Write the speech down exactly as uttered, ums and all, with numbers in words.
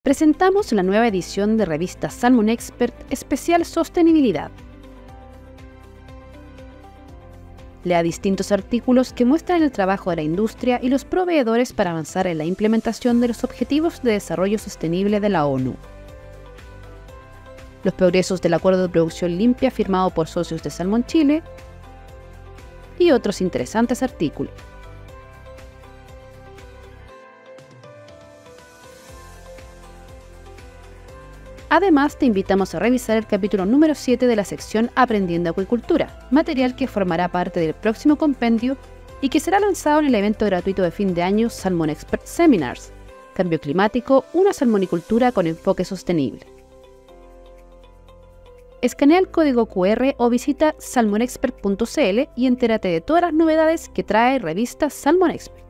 presentamos la nueva edición de revista Salmon Expert Especial Sostenibilidad. Lea distintos artículos que muestran el trabajo de la industria y los proveedores para avanzar en la implementación de los Objetivos de Desarrollo Sostenible de la ONU. Los progresos del Acuerdo de Producción Limpia firmado por socios de Salmon Chile y otros interesantes artículos. Además, te invitamos a revisar el capítulo número siete de la sección Aprendiendo Acuicultura, material que formará parte del próximo compendio y que será lanzado en el evento gratuito de fin de año Salmon Expert Seminars, Cambio Climático, una salmonicultura con enfoque sostenible. Escanea el código cu erre o visita salmonexpert punto c l y entérate de todas las novedades que trae revista Salmon Expert.